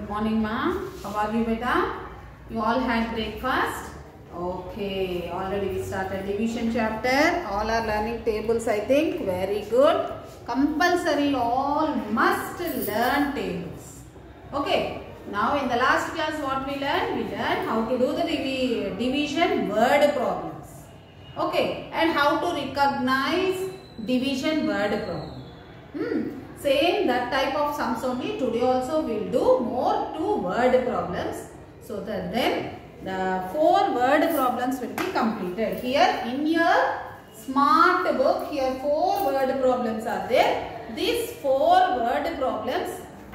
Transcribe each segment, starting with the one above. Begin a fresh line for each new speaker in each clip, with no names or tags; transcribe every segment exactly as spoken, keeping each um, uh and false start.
Good morning, ma'am. How are you, beta? You all had breakfast? Okay. Already we started division chapter. All are learning tables, I think. Very good. Compulsory, all must learn tables. Okay. Now in the last class, what we learned? We learned how to do the divi division word problems. Okay. And how to recognize division word problem. Hmm. Same that type of sums only. Today also we will do more two word problems. So that then the four word problems will be completed. Here in your smart book, here four word problems are there. These four word problems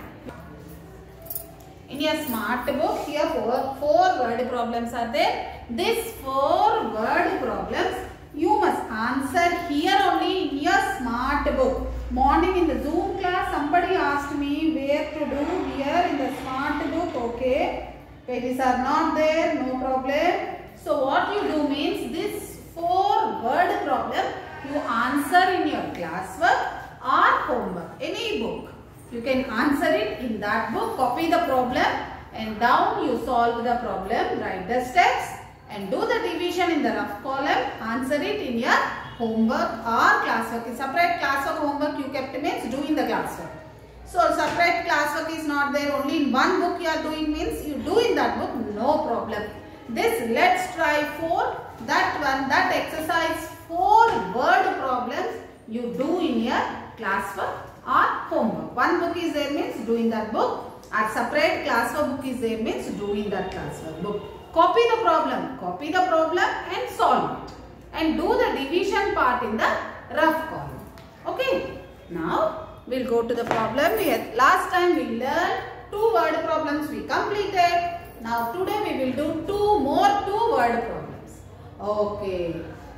in your smart book, here four, four word problems are there. These four word problems you must answer here only in your smart book. Morning in the Zoom class, somebody asked me where to do here in the smart book. Okay, pages are not there, no problem. So what you do means this four word problem you answer in your classwork or homework, any book. You can answer it in that book, copy the problem and down you solve the problem, write the steps and do the division in the rough column, answer it in your homework or classwork. In separate classwork homework you kept means do in the classwork. So separate classwork is not there, only in one book you are doing means you do in that book, no problem. This let's try four, that one, that exercise four word problems you do in your classwork or homework. One book is there means do in that book, or separate classwork book is there means do in that classwork book. Copy the problem, copy the problem and solve it. And do the division part in the rough column. Okay. Now, we will go to the problem. We had, last time we learned two word problems we completed. Now, today we will do two more two word problems. Okay.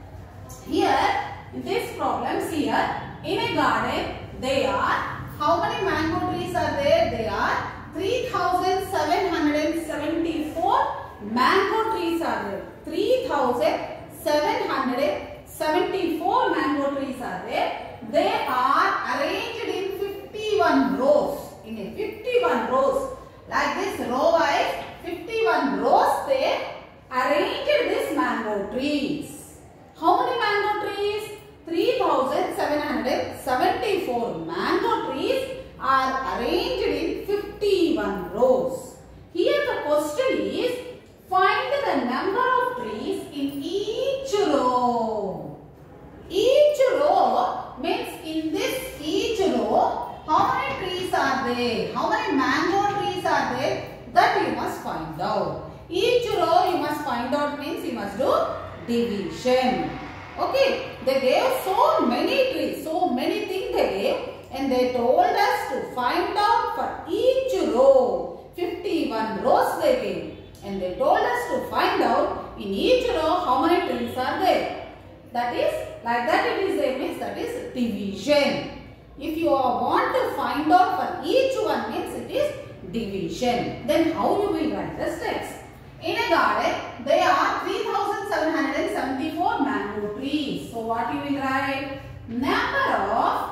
Here, in this problems here, in a garden, they are, how many mango trees are there? They are three thousand seven hundred seventy-four mango trees are there. three thousand seven hundred seventy-four mango trees are there. They are arranged in fifty-one rows. In a fifty-one rows. Like this row wise, fifty-one rows they arranged these mango trees. How many mango trees? three thousand seven hundred seventy-four mango trees are arranged in fifty-one rows. Here the question is, find the number of trees in each row. Each row means in this each row, how many trees are there? How many mango trees are there? That you must find out. Each row you must find out means you must do division. Okay, they gave so many trees, so many things they gave and they told us to find out for each row. fifty-one rows they gave. And they told us to find out in each row how many trees are there. That is, like that it is there means that is division. If you want to find out for each one means it is division. Then how you will write the steps? In a garden, there are three thousand seven hundred seventy-four mango trees. So what you will write? Number of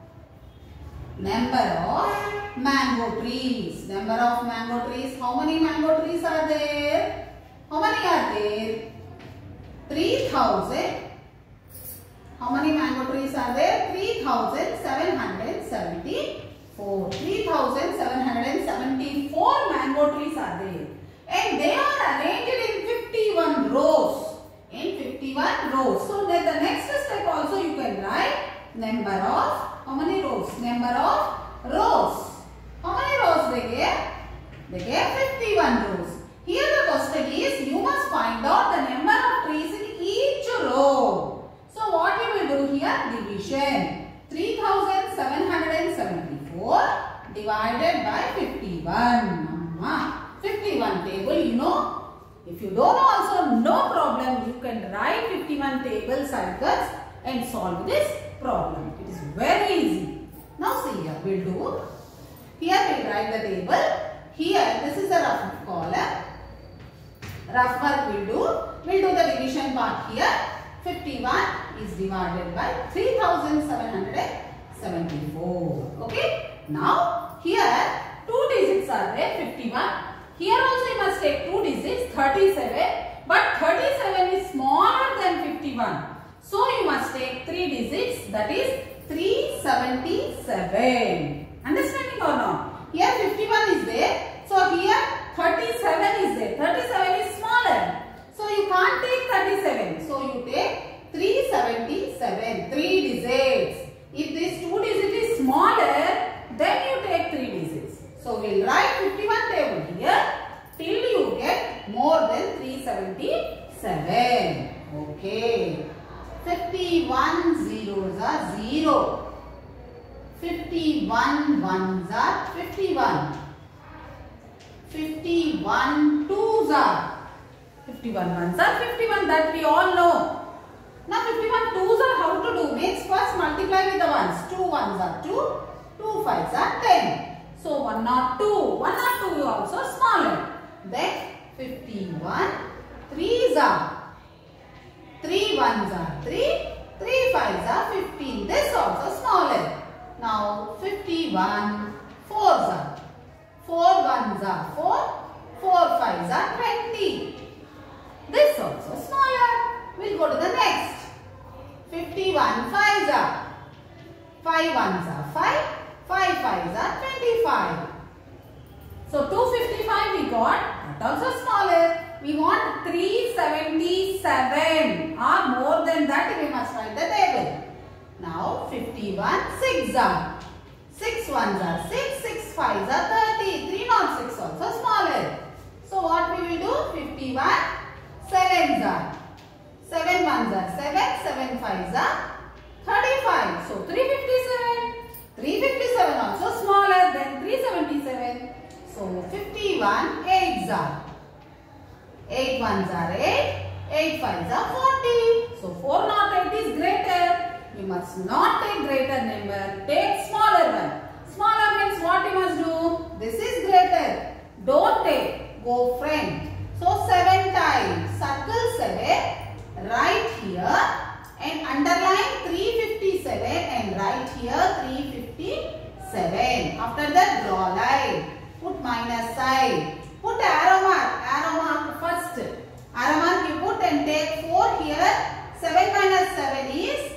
Number of mango trees. Number of mango trees. How many mango trees are there? How many are there? three thousand. How many mango trees are there? three thousand seven hundred seventy-four. three thousand seven hundred seventy-four mango trees are there. And they are arranged in fifty-one rows. In fifty-one rows. So that the next step also you can write number of, how many rows? Number of rows. How many rows they gave? They gave fifty-one rows. Here the question is, you must find out the number of trees in each row. So what you will do here? Division. three thousand seven hundred seventy-four divided by fifty-one. Mama, fifty-one table, you know. If you don't know also, no problem. You can write fifty-one table circles and solve this problem. It is very easy. Now see here, we will do. Here we will write the table. Here, this is the rough column. Rough work we will do. We will do the division part here. fifty-one is divided by three thousand seven hundred seventy-four. Okay. Now, here two digits are there, fifty-one. Here also you must take two digits, thirty-seven. But thirty-seven is smaller than fifty-one. So you must take three digits, that is three seventy-seven. Understanding or not? Here fifty-one is there. So here thirty-seven is there. thirty-seven is smaller. So you can't take thirty-seven. So you take three seventy-seven. three digits. If this two digit is smaller, then you take three digits. So we will write fifty-one table here till you get more than three seventy-seven. Okay. fifty-one zeros are zero. fifty-one ones are fifty-one. fifty-one twos are fifty-one ones are fifty-one, that we all know. Now fifty-one twos are how to do? Means first multiply with the ones. two ones are two, two fives are ten. So one not two, one not two is also smaller. Then fifty-one threes are, three ones are three, three fives are fifteen. This also smaller. Now fifty-one fours are, four ones are four, four fives are twenty. This also smaller. We'll go to the next. fifty-one fives are, five ones are five, five fives are twenty-five. So two fifty-five we got, that also smaller. We want three seventy-seven or more than that, we must write the table. Now fifty-one six are, six ones are six, six fives are thirty. three not six also smaller. So what we will do? fifty-one sevens are, seven ones are seven, seven fives are thirty-five. So three fifty-seven. three fifty-seven also smaller than three seventy-seven. So fifty-one eights are, eight ones are eight, eight fives are forty. So four not eight is greater. You must not take greater number. Take smaller one. Smaller means what you must do? This is greater. Don't take. Go friend. So seven times. Circle seven. Right here. And underline three fifty-seven. And right here three fifty-seven. After that draw line. Put minus sign. Put arrow mark. Arrow mark first. Arrow mark you put and take four here. seven minus seven is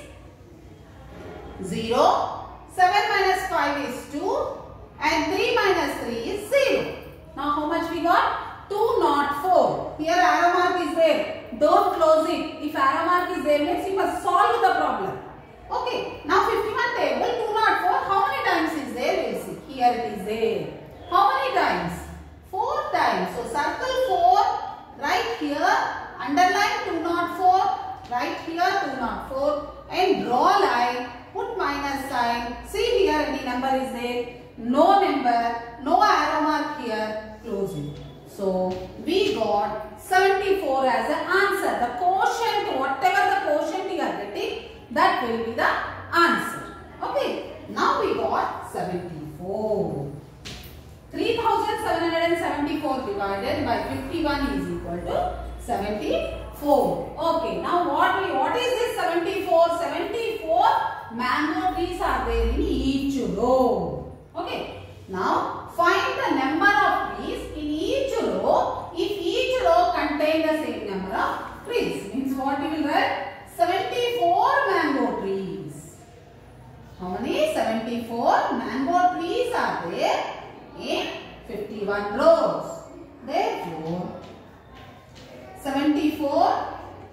zero. seven minus five is two. And three minus three is zero. Now how much we got? two not four. Here arrow mark is there. Don't close it. If arrow mark is there means you must solve the problem. Okay. Now fifty-one table two not four. How many times is there? We will see. Here it is there. How many times? four times. So circle four right here. Underline two not four. Right here two not four. And draw line. Put minus sign. See here any number is there. No number. No arrow mark here. Close it. So we got seventy-four as an answer. The quotient, whatever the quotient you are getting, that will be the answer. Okay. Now we got seventy-four. three thousand seven hundred seventy-four divided by fifty-one is equal to seventy-four. Okay. Now what we what is this seventy-four? seventy-four mango trees are there in each row. Okay. Now find the number of trees in each row if each row contains the same number of trees. Means what you will write? seventy-four mango trees. How many? seventy-four mango trees are there in fifty-one rows. Therefore, seventy-four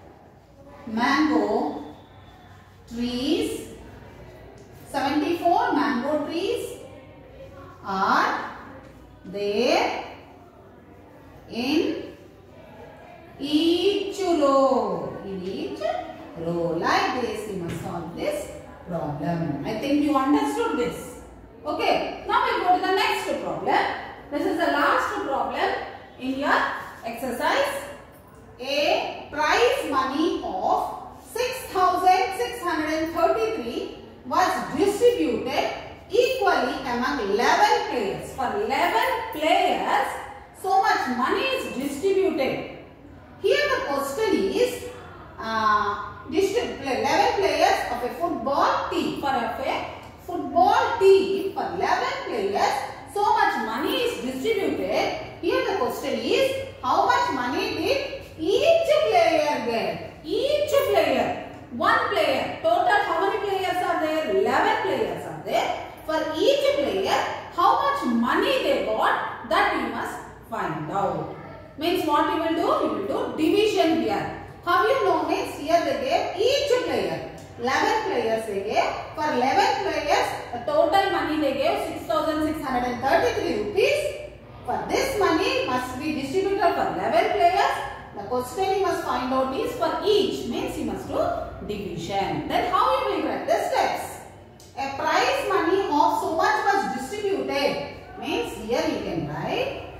mango trees, seventy-four mango trees are there in each row. In each row. Like this, you must solve this problem. I think you understood this. Okay. Now we go to the next problem. This is the last problem in your exercise. A prize money of six thousand six hundred thirty-three was distributed equally among eleven players. For eleven players, so much money is distributed. Here the question is uh, eleven players of a football team. For a football team, for eleven players, so much money is distributed. Here the question is, how much money did each player get? Each player. One player. Total how many players are there? eleven players are there. For each player, how much money they got, that you must find out. Means what you will do? You will do division here. How you know? Means here they gave each player. eleven players they gave. For eleven players, the total money they gave six thousand six hundred thirty-three rupees. For this money must be distributed for eleven players. The question you must find out is for each. Means you must do division. Then how you will write the steps? A prize money of so much was distributed. Means here you can write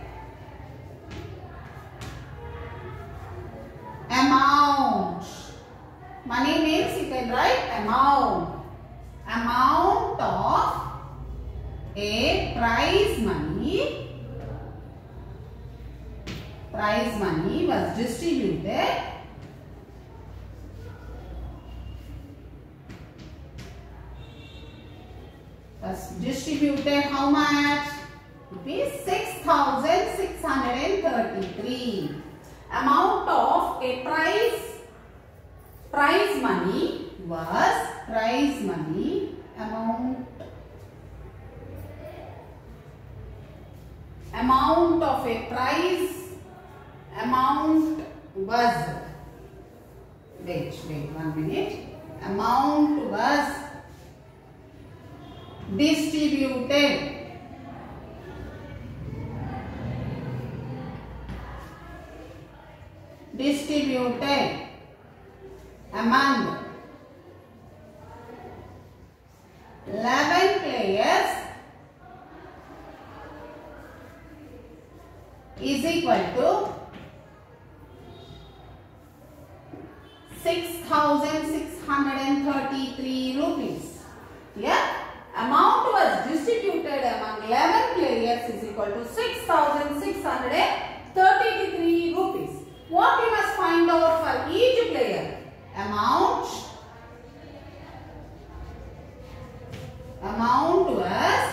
amount. Money means you can write amount. Amount of a prize money. Prize money was distributed was distributed how much? Rupees six thousand six hundred thirty-three. Amount of a prize prize money was prize money amount amount of a prize amount was wait wait one minute amount was distributed distributed among eleven players is equal to six thousand six hundred thirty-three rupees. Here amount was distributed among eleven players is equal to six thousand six hundred thirty-three rupees. What you must find out for each player? Amount amount was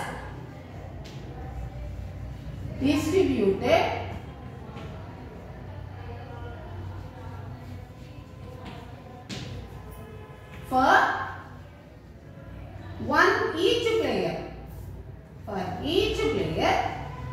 distributed for one each player. For each player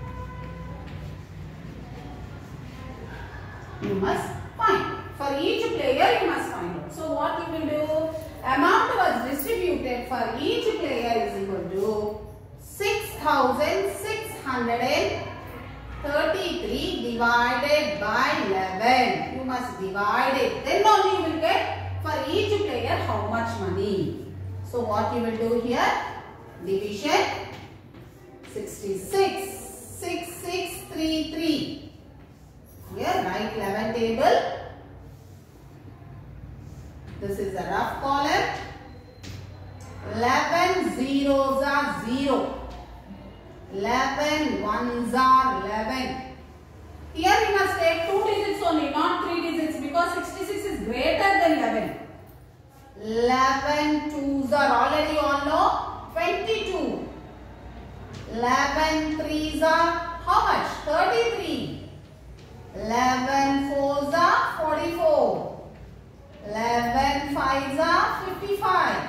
you must find. For each player you must find out. So what you will do? Amount was distributed for each player is equal to six thousand six hundred thirty-three divided by eleven. You must divide it. Then only you will get for each player how much money. So what you will do here? Division sixty-six. six six three three. Here write eleven table. This is a rough column. eleven zeros are zero. eleven ones are eleven. Here we must take two digits only, not three digits, because sixty-six is greater than eleven. eleven twos are already all know twenty-two. eleven threes are how much? thirty-three. eleven fours are forty-four. eleven fives are fifty-five.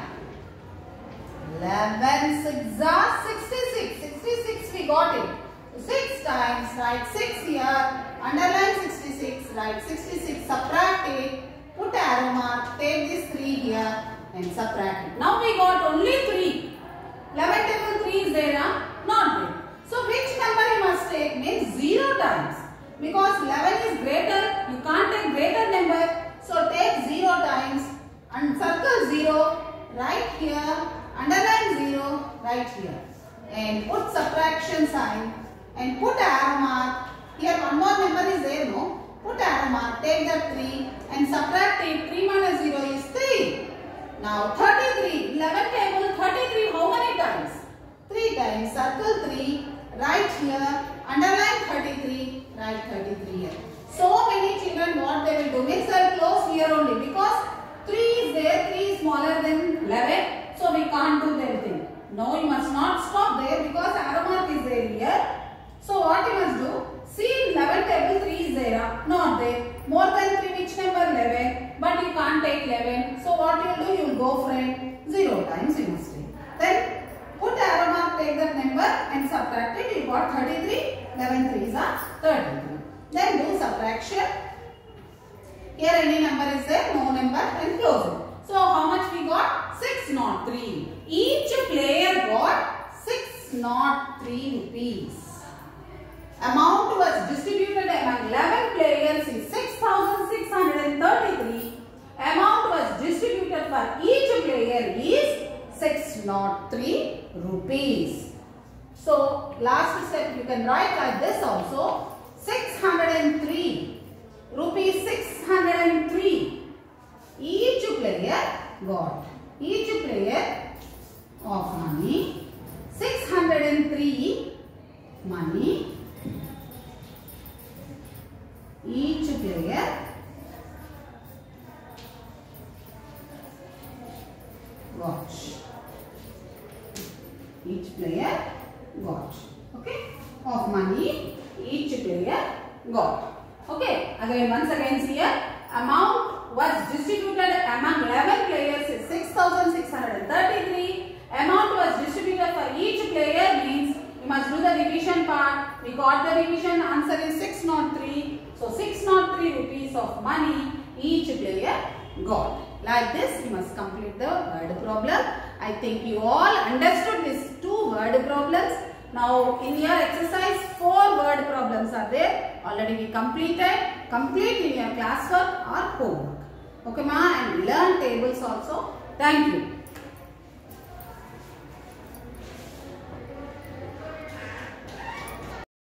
eleven sixes are sixty-six. sixty-six we got it. So six times, write six here. Underline sixty-six, write sixty-six, subtract it. Put arrow mark, take this three here and subtract it. Now we got only three. eleven table three is there, huh? Not there. So which number you must take? Means zero times. Because eleven is greater, you can't take greater number. So take zero times and circle zero right here, underline zero right here. And put subtraction sign and put arrow mark. Here one more number is there, no? Put arrow mark, take that three and subtract it. three minus zero is three. Now thirty-three, eleven table thirty-three, how many times? three times, circle three, right here, underline thirty-three, write thirty-three here. So many children what they will do, means they will close here only because three is there, three is smaller than eleven, so we can't do anything. No, you must not stop there because arrow mark is there here. So what you must subtract it, you got thirty-three. eleven threes are thirty-three. Then do subtraction. Here any number is there, no number, and close it. So how much we got? six hundred three. Each player got six hundred three rupees. Amount was distributed among eleven players is six thousand six hundred thirty-three. Amount was distributed for each player is six hundred three rupees. So last step you can write like this also. six hundred three rupees, six hundred three. Each player got. Each player of money. six hundred three money. Each player got. Each player got. Okay. Of money each player got. Okay. Again once again here. Amount was distributed among eleven players is six thousand six hundred thirty-three. Amount was distributed for each player means you must do the division part. We got the division, answer is six hundred three. So six hundred three rupees of money each player got. Like this you must complete the word problem. I think you all understood these two word problems. Now in your exercise four word problems are there. Already we completed. Complete in your classwork or homework. Okay ma, and learn tables also. Thank you.